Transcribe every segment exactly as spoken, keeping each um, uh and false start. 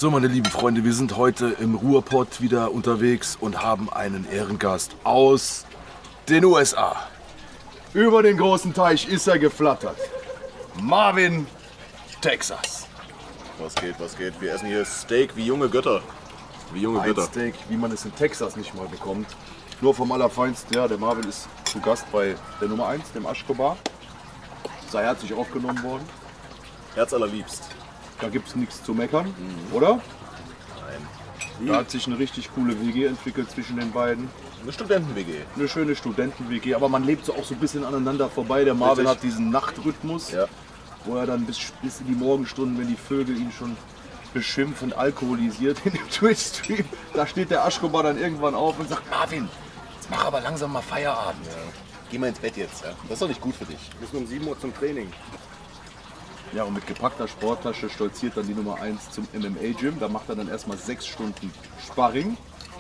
So, meine lieben Freunde, wir sind heute im Ruhrpott wieder unterwegs und haben einen Ehrengast aus den U S A. Über den großen Teich ist er geflattert. Marvin, Texas. Was geht, was geht? Wir essen hier Steak wie junge Götter. Wie junge Ein Götter. Steak, wie man es in Texas nicht mal bekommt. Nur vom Allerfeinsten. Ja, der Marvin ist zu Gast bei der Nummer eins, dem Aschkobar. Sei herzlich aufgenommen worden. Herz allerliebst. Da gibt es nichts zu meckern, mhm. oder? Nein. Da hat sich eine richtig coole W G entwickelt zwischen den beiden. Eine Studenten-W G. Eine schöne Studenten-W G, aber man lebt so auch so ein bisschen aneinander vorbei. Der Marvin Richtig. hat diesen Nachtrhythmus, Ja. wo er dann bis, bis in die Morgenstunden, wenn die Vögel ihn schon beschimpfen, alkoholisiert in dem Twitch-Stream, da steht der Aschkobar dann irgendwann auf und sagt, Marvin, jetzt mach aber langsam mal Feierabend. Ja. Geh mal ins Bett jetzt. Ja. Das ist doch nicht gut für dich. Wir müssen um sieben Uhr zum Training. Ja, und mit gepackter Sporttasche stolziert dann die Nummer eins zum M M A-Gym. Da macht er dann erstmal sechs Stunden Sparring.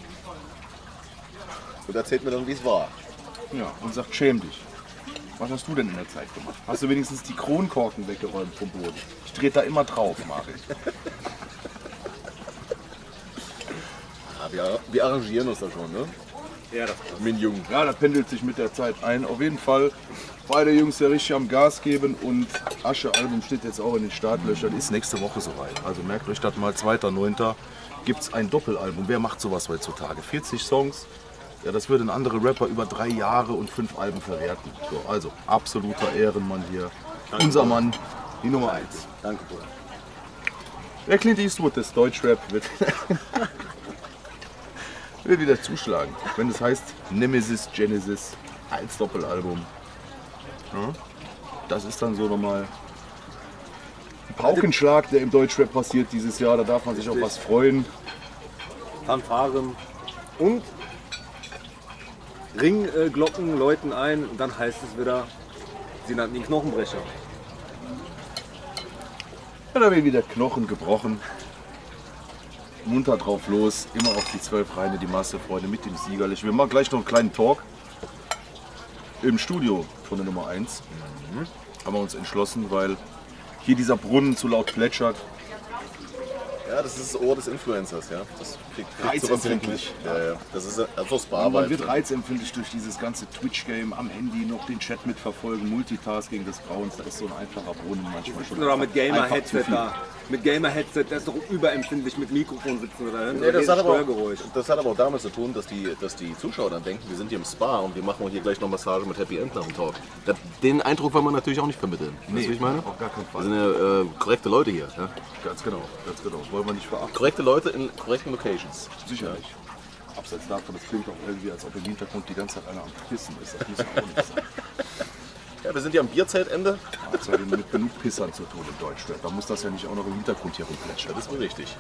Und erzählt mir dann, wie es war. Ja, und sagt, schäm dich. Was hast du denn in der Zeit gemacht? Hast du wenigstens die Kronkorken weggeräumt vom Boden? Ich trete da immer drauf, Marvin. Ja, wir, wir arrangieren uns da schon, ne? Ja, das Mit den Jungen. Ja, das pendelt sich mit der Zeit ein. Auf jeden Fall beide Jungs ja richtig am Gas geben und Asche-Album steht jetzt auch in den Startlöchern. Ist nächste Woche soweit. Also merkt euch das mal, zweiter neunter gibt es ein Doppelalbum. Wer macht sowas heutzutage? vierzig Songs. Ja, das würden andere Rapper über drei Jahre und fünf Alben verwerten. So, also absoluter Ehrenmann hier. Danke, Unser Bruder. Mann, die Nummer eins. Danke, Bruder. Der Clint Eastwood des Deutschrap wird, wird wieder zuschlagen. Wenn es heißt Nemesis Genesis als Doppelalbum. Ja, das ist dann so nochmal ein Paukenschlag, der im Deutschrap passiert dieses Jahr. Da darf man sich auf was freuen. Fanfaren und Ringglocken läuten ein und dann heißt es wieder, sie nannten ihn Knochenbrecher. Ja, da werden wieder Knochen gebrochen. Munter drauf los, immer auf die zwölf Reine, die Masse, Freunde, mit dem Siegerlich. Wir machen gleich noch einen kleinen Talk im Studio von der Nummer eins. Mhm. Haben wir uns entschlossen, weil hier dieser Brunnen zu laut plätschert. Ja, das ist das Ohr des Influencers, ja. Das kriegt, kriegt sowas Reizempfindlich. hin. Ja, ja. Das ist also Spa. Man wird reizempfindlich durch dieses ganze Twitch-Game am Handy, noch den Chat mitverfolgen, Multitasking des Grauens. Da ist so ein einfacher Brunnen manchmal schon. Oder mit einfach zu Gamer-Headset viel. da. Mit Gamer-Headset, der ist doch überempfindlich mit Mikrofon sitzen oder Nee, das, hat aber Störgeräusch. auch, das hat aber auch damit zu tun, dass die, dass die Zuschauer dann denken, wir sind hier im Spa und wir machen hier gleich noch Massage mit Happy End nach dem Talk. Das, den Eindruck wollen wir natürlich auch nicht vermitteln. Weißt du, wie ich meine? auf gar keinen Wir Fall. sind ja äh, korrekte Leute hier. Ja? Ganz genau, ganz genau. Wollen wir nicht verachten. Korrekte Leute in korrekten Locations. Sicherlich. Abseits davon, das klingt auch irgendwie, als ob im Hintergrund die ganze Zeit einer am Pissen ist. Das muss ja auch nicht sein. Ja, wir sind ja am Bierzeltende. Man hat ja mit genug Pissern zu tun in Deutschland. Da muss das ja nicht auch noch im Hintergrund hier rumplätschern. Das ist wohl richtig.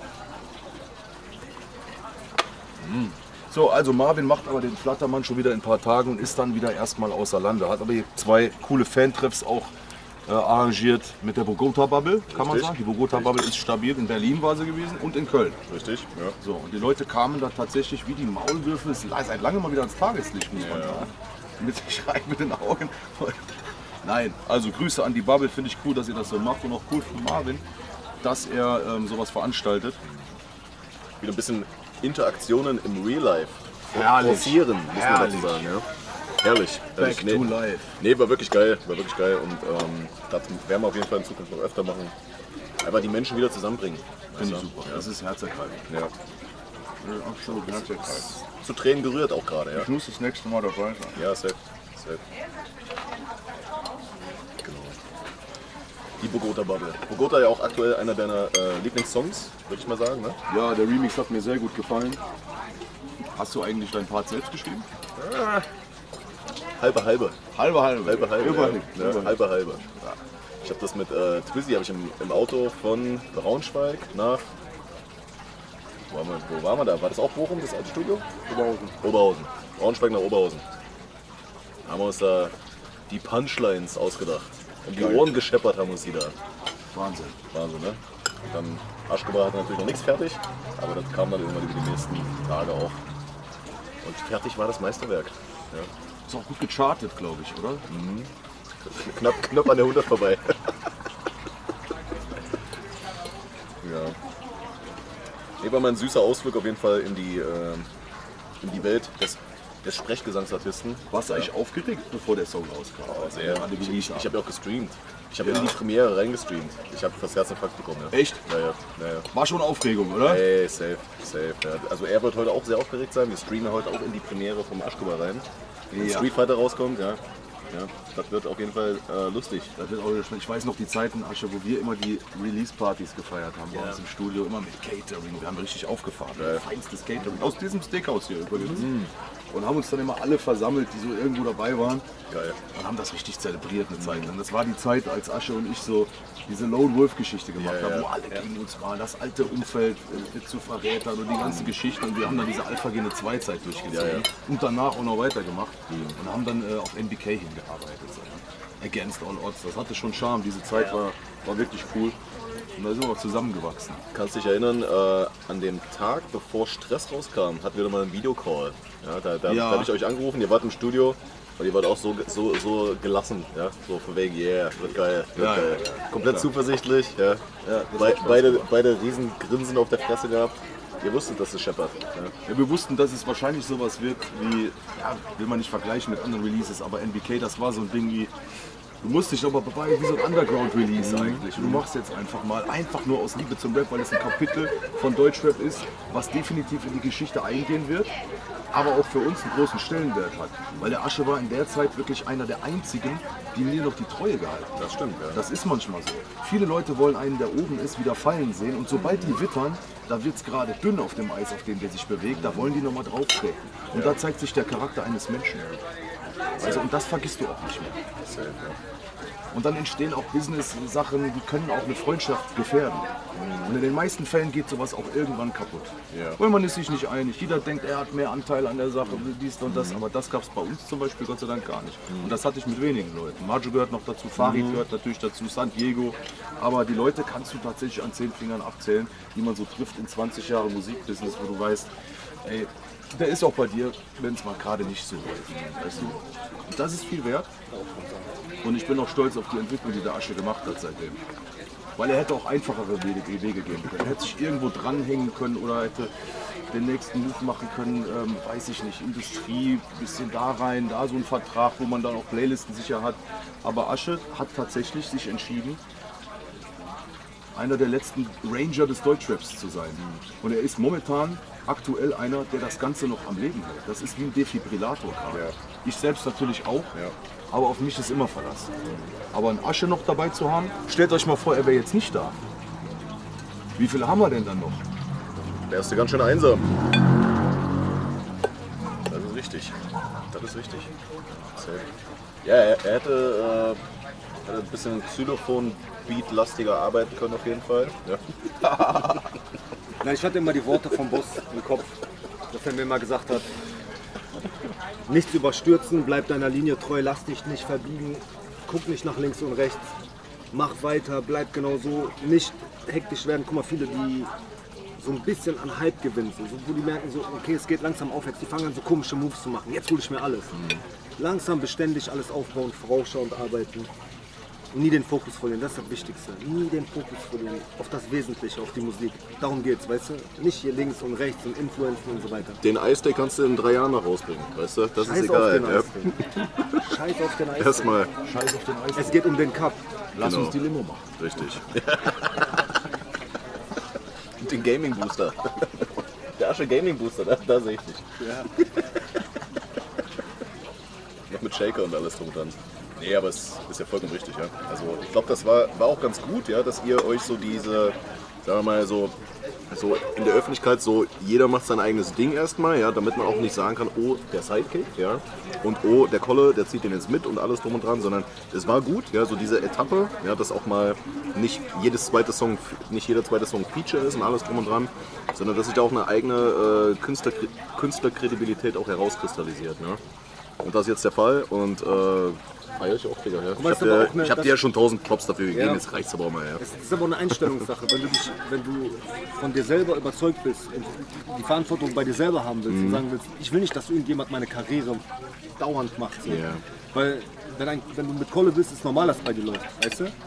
So, also Marvin macht aber den Flattermann schon wieder in ein paar Tagen und ist dann wieder erstmal außer Lande. Hat aber hier zwei coole Fantreffs auch äh, arrangiert mit der Bogota-Bubble, kann man Richtig. sagen. Die Bogota-Bubble ist stabil. In Berlin war sie gewesen und in Köln. Richtig? Ja. So, und die Leute kamen da tatsächlich wie die Maulwürfe, es ist seit langem mal wieder ans Tageslicht, muss man Ja. sagen. Mit sich rein mit den Augen. Nein, also Grüße an die Bubble, finde ich cool, dass ihr das so macht und auch cool von Marvin, dass er ähm, sowas veranstaltet. Wieder ein bisschen Interaktionen im Real Life. Herrlich. Forcieren, muss man Herrlich. dazu sagen. Ja. Herrlich. Herrlich. Back Nee. to life. Nee, war wirklich geil, war wirklich geil und ähm, das werden wir auf jeden Fall in Zukunft noch öfter machen. Aber die Menschen wieder zusammenbringen. Finde ich weißt du? super. Ja. Das ist herzergreifend. Ja. Absolut herzergreifend. Zu Tränen gerührt auch gerade, ja. Ich muss das nächste Mal dabei sein. Ja, safe. safe. Genau. Die Bogota Bubble. Bogota ja auch aktuell einer deiner äh, Lieblingssongs, würde ich mal sagen, ne? Ja, der Remix hat mir sehr gut gefallen. Hast du eigentlich dein Part selbst geschrieben? Halbe halbe. Halbe, halbe. Halbe halbe. Immerhin. Ja. Ja, halbe halbe. Ich habe das mit äh, Twizzy habe ich im, im Auto von Braunschweig nach. Wo waren, wir, wo waren wir da? War das auch Bochum, das alte Studio? Oberhausen. Oberhausen. Braunschweig nach Oberhausen. Haben wir uns da die Punchlines ausgedacht. Und die Geil. Ohren gescheppert haben uns die da. Wahnsinn. Wahnsinn, ne? Und dann Aschkobar hat natürlich noch nichts fertig, aber das kam dann irgendwann über die nächsten Tage auch. Und fertig war das Meisterwerk. Ja. Ist auch gut gechartet, glaube ich, oder? Knapp, knapp an der hundert vorbei. Ja. Nee, war mal ein süßer Ausflug auf jeden Fall in die, äh, in die Welt des, des Sprechgesangsartisten. Warst du eigentlich aufgeregt, bevor der Song rauskam? Oh, sehr. Alle Ich, released ich haben. habe ja auch gestreamt. Ich habe Ja. in die Premiere reingestreamt. Ich habe fast Herzinfarkt bekommen. Ja. Echt? Ja, ja, ja, ja. War schon Aufregung, oder? Ey, safe, safe. Ja. Also er wird heute auch sehr aufgeregt sein. Wir streamen heute auch in die Premiere vom Aschkuba rein. Wenn Ja. Street Fighter rauskommt, ja. Ja, das wird auf jeden Fall äh, lustig. Das wird auch wieder spannend. Ich weiß noch die Zeiten, Asche, wo wir immer die Release-Partys gefeiert haben bei Ja. uns im Studio, immer mit Catering. Wir haben richtig aufgefahren. Geil. Feinstes Catering. Aus diesem Steakhouse hier übrigens. Und haben uns dann immer alle versammelt, die so irgendwo dabei waren. Geil. Und haben das richtig zelebriert eine Zeit lang. Das war die Zeit, als Asche und ich so diese Lone Wolf-Geschichte gemacht Ja, ja. haben, wo alle gegen uns waren. Das alte Umfeld äh, zu Verrätern und die ganze Geschichte. Und wir haben dann diese Alpha-Gene zwei Zeit durchgezogen. Ja, ja. Und danach auch noch weitergemacht. Und haben dann äh, auf N B K hingearbeitet. So. Against All Odds. Das hatte schon Charme. Diese Zeit war, war wirklich cool. Und da sind wir auch zusammengewachsen. Kannst dich erinnern, äh, an dem Tag, bevor Stress rauskam, hatten wir noch mal einen Videocall. Ja, da da, Ja. da habe ich euch angerufen, ihr wart im Studio und ihr wart auch so, so, so gelassen. Ja? So von wegen, yeah, wird geil. Wird Ja, geil. ja, ja. Komplett Ja. zuversichtlich. Ja. das Be hat Spaß beide, gemacht. beide riesen Grinsen auf der Fresse gehabt. Ihr wusstet, dass es scheppert. Ja. Ja, wir wussten, dass es wahrscheinlich sowas wird wie, ja, will man nicht vergleichen mit anderen Releases, aber N B K, das war so ein Ding wie, du musst dich aber beweisen wie so ein Underground-Release eigentlich. Und du machst jetzt einfach mal, einfach nur aus Liebe zum Rap, weil es ein Kapitel von Deutschrap ist, was definitiv in die Geschichte eingehen wird, aber auch für uns einen großen Stellenwert hat. Weil der Asche war in der Zeit wirklich einer der einzigen, die mir noch die Treue gehalten haben. Das stimmt, ja. Das ist manchmal so. Viele Leute wollen einen, der oben ist, wieder fallen sehen und sobald die wittern, da wird es gerade dünn auf dem Eis, auf dem der sich bewegt, da wollen die nochmal drauf treten. Und da zeigt sich der Charakter eines Menschen. Also, und das vergisst du auch nicht mehr. Safe, ja. Und dann entstehen auch Business-Sachen, die können auch eine Freundschaft gefährden. Und in den meisten Fällen geht sowas auch irgendwann kaputt. Ja. Weil man ist sich nicht einig. Jeder denkt, er hat mehr Anteil an der Sache, dies und das. Aber das gab es bei uns zum Beispiel Gott sei Dank gar nicht. Und das hatte ich mit wenigen Leuten. Majo gehört noch dazu, Farid gehört natürlich dazu, San Diego. Aber die Leute kannst du tatsächlich an zehn Fingern abzählen, die man so trifft in zwanzig Jahren Musikbusiness, wo du weißt, ey, der ist auch bei dir, wenn es mal gerade nicht so läuft. Weißt du? Und das ist viel wert. Und ich bin auch stolz auf die Entwicklung, die der Asche gemacht hat seitdem. Weil er hätte auch einfachere Wege, Wege gehen können. Er hätte sich irgendwo dranhängen können oder hätte den nächsten Move machen können, ähm, weiß ich nicht, Industrie, bisschen da rein, da so ein Vertrag, wo man dann auch Playlisten sicher hat. Aber Asche hat tatsächlich sich entschieden, einer der letzten Ranger des Deutschraps zu sein. Und er ist momentan aktuell einer, der das Ganze noch am Leben hält. Das ist wie ein Defibrillator gerade. Ja. Ich selbst natürlich auch, Ja. aber auf mich ist immer Verlass. Aber ein Asche noch dabei zu haben, stellt euch mal vor, er wäre jetzt nicht da. Wie viele haben wir denn dann noch? Der ist ja ganz schön einsam. Das ist richtig. Das ist richtig. Safe. Ja, er, er hätte, äh, hätte ein bisschen Xylophon-Beat-lastiger arbeiten können auf jeden Fall. Ja. Nein, ich hatte immer die Worte vom Boss im Kopf, dass er mir immer gesagt hat, nichts überstürzen, bleib deiner Linie treu, lass dich nicht verbiegen, guck nicht nach links und rechts, mach weiter, bleib genau so, nicht hektisch werden. Guck mal, viele, die so ein bisschen an Hype gewinnen, so, wo die merken, so, okay, es geht langsam aufwärts, die fangen an so komische Moves zu machen, jetzt hole ich mir alles. Langsam, beständig alles aufbauen, vorausschauend arbeiten. Und nie den Fokus verlieren, das ist das Wichtigste. Nie den Fokus verlieren auf das Wesentliche, auf die Musik. Darum geht's, weißt du? Nicht hier links und rechts und Influenzen und so weiter. Den Eissteak kannst du in drei Jahren noch rausbringen, weißt du? Das Scheiß ist egal. auf den Ja. Eissteak. Scheiß auf den Eissteak. Erstmal, Scheiß auf den Eis. Es geht um den Cup. Lass genau. uns die Limo machen. richtig. Und den Gaming Booster. Der Asche Gaming Booster, da, da sehe ich dich. Ja. Noch mit Shaker und alles drum und dran. Nee, aber es ist ja vollkommen richtig, ja. Also ich glaube, das war, war auch ganz gut, ja, dass ihr euch so diese, sagen wir mal, so, so in der Öffentlichkeit so, jeder macht sein eigenes Ding erstmal, ja, damit man auch nicht sagen kann, oh, der Sidekick, ja, und oh, der Kolle, der zieht den jetzt mit und alles drum und dran, sondern es war gut, ja, so diese Etappe, ja, dass auch mal nicht jedes zweite Song, nicht jeder zweite Song Feature ist und alles drum und dran, sondern dass sich da auch eine eigene äh, Künstler, Künstlerkredibilität auch herauskristallisiert, ne? Und das ist jetzt der Fall und äh, feier ich auch, Digga. Ja. Ich weißt habe aber dir, auch, ne, ich hab dass- dir ja schon tausend Props dafür gegeben, Ja. jetzt reicht's aber auch mal. Ja. Es ist aber eine Einstellungssache. Wenn du, dich, wenn du von dir selber überzeugt bist und die Verantwortung bei dir selber haben willst und sagen willst, ich will nicht, dass irgendjemand meine Karriere dauernd macht. So. Ja. Weil wenn, ein, wenn du mit Kohle bist, ist normal, dass es bei dir läuft, weißt du?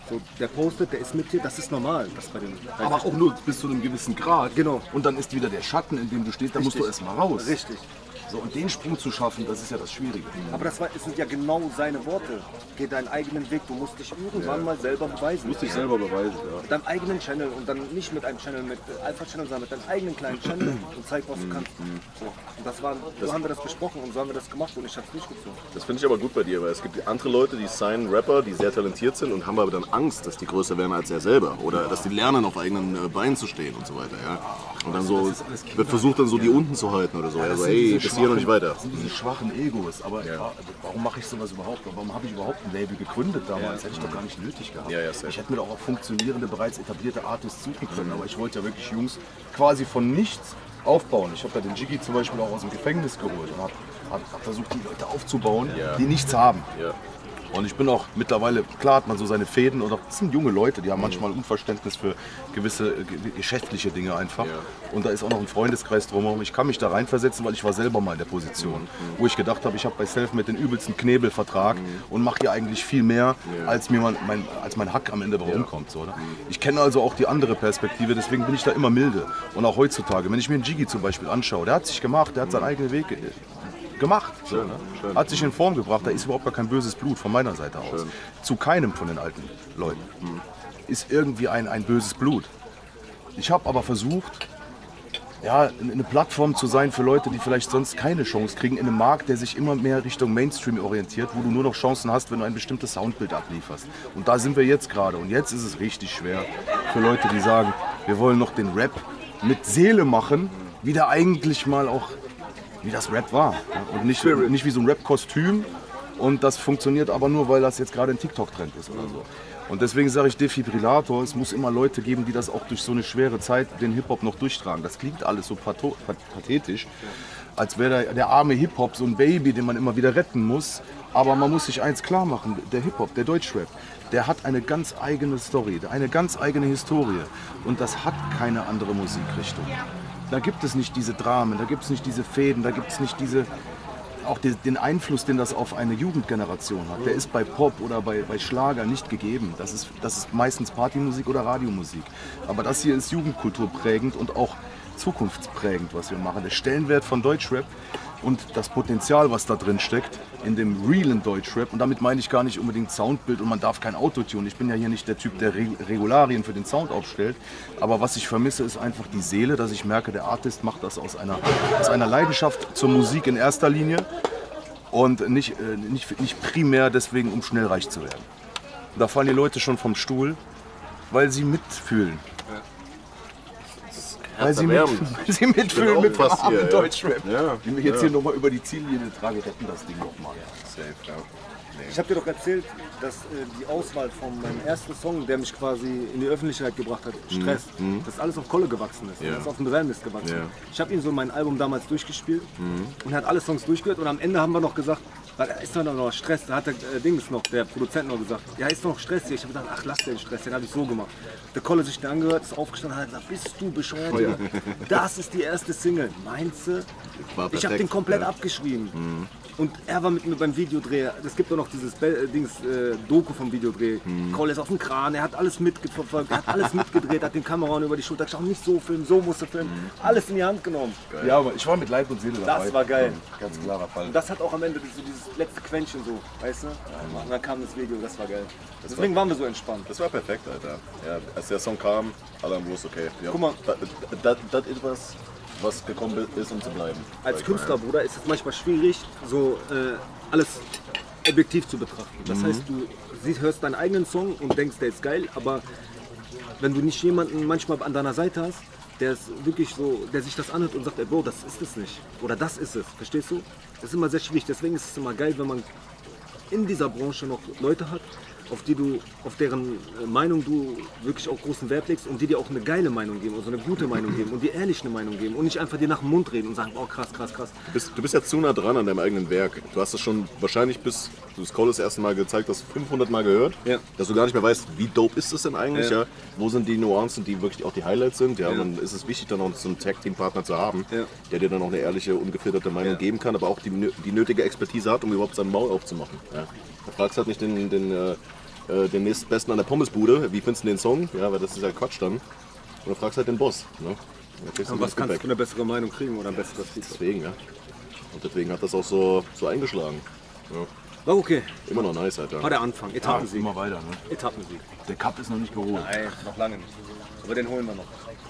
So, der postet, der ist mit dir, das ist normal. Das bei den, Aber auch nur bis zu einem gewissen Grad. Genau. Und dann ist wieder der Schatten, in dem du stehst, da musst du erst mal raus. Richtig. So, und den Sprung zu schaffen, das ist ja das Schwierige. Aber das war, es sind ja genau seine Worte. Geh deinen eigenen Weg, du musst dich irgendwann mal selber beweisen. Du musst dich selber beweisen, ja. Mit deinem eigenen Channel und dann nicht mit einem Channel, mit Alpha Channel, sondern mit deinem eigenen kleinen Channel und zeig, was du kannst. So. Und das war, so haben wir das besprochen und so haben wir das gemacht und ich hab's nicht gezogen. Das finde ich aber gut bei dir, weil es gibt andere Leute, die signen Rapper, die sehr talentiert sind und haben aber dann Angst, dass die größer werden als er selber oder dass die lernen, auf eigenen äh, Beinen zu stehen und so weiter. Ja. Und dann so wird versucht, dann so die unten zu halten oder so. Also, ey, bis hier noch nicht weiter. Das sind diese schwachen Egos. Aber Ja. warum mache ich sowas überhaupt? Warum habe ich überhaupt ein Label gegründet damals? Hätte ich doch gar nicht nötig gehabt. Ja, ja, safe. Ich hätte mir doch auch funktionierende, bereits etablierte Artists suchen können. Aber ich wollte ja wirklich Jungs quasi von nichts aufbauen. Ich habe da den Jiggy zum Beispiel auch aus dem Gefängnis geholt und habe hab, hab versucht, die Leute aufzubauen, Ja. die nichts haben. Ja. Und ich bin auch mittlerweile, klar hat man so seine Fäden und auch, das sind junge Leute, die haben manchmal Unverständnis für gewisse äh, ge- geschäftliche Dinge einfach. Ja. Und da ist auch noch ein Freundeskreis drumherum. Ich kann mich da reinversetzen, weil ich war selber mal in der Position, wo ich gedacht habe, ich habe bei Selfmade den übelsten Knebelvertrag und mache hier eigentlich viel mehr, als mir mein, mein, als mein Hack am Ende rumkommt. So, ne? Ich kenne also auch die andere Perspektive, deswegen bin ich da immer milde. Und auch heutzutage, wenn ich mir einen Jiggy zum Beispiel anschaue, der hat sich gemacht, der hat seinen eigenen Weg ge- gemacht. So, ne? schön. Hat sich in Form gebracht, da ist überhaupt gar kein böses Blut von meiner Seite aus. Zu keinem von den alten Leuten ist irgendwie ein, ein böses Blut. Ich habe aber versucht, ja, eine Plattform zu sein für Leute, die vielleicht sonst keine Chance kriegen, in einem Markt, der sich immer mehr Richtung Mainstream orientiert, wo du nur noch Chancen hast, wenn du ein bestimmtes Soundbild ablieferst. Und da sind wir jetzt gerade. Und jetzt ist es richtig schwer für Leute, die sagen, wir wollen noch den Rap mit Seele machen, wie der eigentlich mal auch, wie das Rap war. Ja? Und nicht, nicht wie so ein Rap-Kostüm. Und das funktioniert aber nur, weil das jetzt gerade ein TikTok-Trend ist oder so. Und deswegen sage ich Defibrillator, es muss immer Leute geben, die das auch durch so eine schwere Zeit den Hip-Hop noch durchtragen. Das klingt alles so patho- pathetisch, als wäre der, der arme Hip-Hop so ein Baby, den man immer wieder retten muss. Aber man muss sich eins klar machen, der Hip-Hop, der Deutschrap, der hat eine ganz eigene Story, eine ganz eigene Historie. Und das hat keine andere Musikrichtung. Da gibt es nicht diese Dramen, da gibt es nicht diese Fäden, da gibt es nicht diese... Auch die, den Einfluss, den das auf eine Jugendgeneration hat, der ist bei Pop oder bei, bei Schlager nicht gegeben. Das ist, das ist meistens Partymusik oder Radiomusik. Aber das hier ist jugendkulturprägend und auch zukunftsprägend, was wir machen. Der Stellenwert von Deutschrap und das Potenzial, was da drin steckt, in dem realen Deutschrap. Und damit meine ich gar nicht unbedingt Soundbild und man darf kein Autotune. Ich bin ja hier nicht der Typ, der Re Regularien für den Sound aufstellt. Aber was ich vermisse, ist einfach die Seele, dass ich merke, der Artist macht das aus einer, aus einer Leidenschaft zur Musik in erster Linie und nicht, äh, nicht, nicht primär deswegen, um schnell reich zu werden. Da fallen die Leute schon vom Stuhl, weil sie mitfühlen. Weil sie, mit, weil sie mitfühlen mit dem fast armen hier, ja. Deutschrap. Ja, Die mich jetzt ja. hier nochmal über die Ziellinie trage, retten das Ding nochmal. Safe, ja. Ich habe dir doch erzählt, dass äh, die Auswahl von meinem ersten Song, der mich quasi in die Öffentlichkeit gebracht hat, Stress, dass alles auf Kolle gewachsen ist. Ja. Das ist auf dem Rebellenmist gewachsen. Ja. Ich habe ihm so mein Album damals durchgespielt und er hat alle Songs durchgehört und am Ende haben wir noch gesagt, weil ist doch noch Stress, da hat der äh, Dings noch, der Produzent noch gesagt, ja ist noch Stress hier. Ich habe gesagt, ach lass den Stress, den habe ich so gemacht. Der Kolle sich den angehört, ist aufgestanden und hat gesagt, bist du bescheuert? Oh ja. Das ist die erste Single. Meinst du? War Ich habe perfekt, den komplett ja. abgeschrieben. Und er war mit mir beim Videodreh. Es gibt doch noch dieses Be Dings, äh, Doku vom Videodreh. Mhm. Cole ist auf dem Kran, er hat alles mitverfolgt, er hat alles mitgedreht, hat den Kameramann über die Schulter geschaut, nicht so filmen, so musst du filmen. Mhm. Alles in die Hand genommen. Ja, aber ich war mit Leib und Seele dabei. Das war geil. Ganz klarer Fall. Und das hat auch am Ende so dieses letzte Quäntchen so, weißt du? Und dann kam das Video, das war geil. Deswegen waren wir so entspannt. Das war perfekt, Alter. Ja, als der Song kam, alle haben gewusst, okay, ja, Guck mal. das das ist was, was gekommen ist, um zu bleiben. Als Sag ich mal, Künstler, Bruder, ist es manchmal schwierig, so äh, alles objektiv zu betrachten. Das heißt, du siehst, hörst deinen eigenen Song und denkst, der ist geil, aber wenn du nicht jemanden manchmal an deiner Seite hast, der ist wirklich so, der sich das anhört und sagt, ey Bro, das ist es nicht. Oder das ist es. Verstehst du? Das ist immer sehr schwierig. Deswegen ist es immer geil, wenn man in dieser Branche noch Leute hat, auf die du, auf deren Meinung du wirklich auch großen Wert legst und die dir auch eine geile Meinung geben, also eine gute Meinung geben und dir ehrlich eine Meinung geben und nicht einfach dir nach dem Mund reden und sagen, oh krass, krass, krass. Du bist, du bist ja zu nah dran an deinem eigenen Werk. Du hast es schon wahrscheinlich bis du das Cole das erste Mal gezeigt hast, fünfhundert Mal gehört. Ja. Dass du gar nicht mehr weißt, wie dope ist das denn eigentlich? Ja. Ja. Wo sind die Nuancen, die wirklich auch die Highlights sind? Ja, und dann ist es wichtig, dann auch so einen Tag-Team-Partner zu haben, Ja. der dir dann auch eine ehrliche, ungefilterte Meinung Ja. geben kann, aber auch die, nö- die nötige Expertise hat, um überhaupt seinen Maul aufzumachen. Ja. Da fragst du halt nicht den, den, äh, äh, den nächstbesten an der Pommesbude, wie findest du den Song? Ja, weil das ist ja Quatsch dann. Und du fragst halt den Boss. Ne? Und was kannst du für eine bessere Meinung kriegen oder ein besseres Feedback? Deswegen, ja. Und deswegen hat das auch so, so eingeschlagen. Ja. War okay. Immer noch nice halt, ja. War der Anfang. Etappensieg. Immer weiter. Ne? Etappensieg. Der Cup ist noch nicht geholt. Nein, noch lange nicht. Aber den holen wir noch.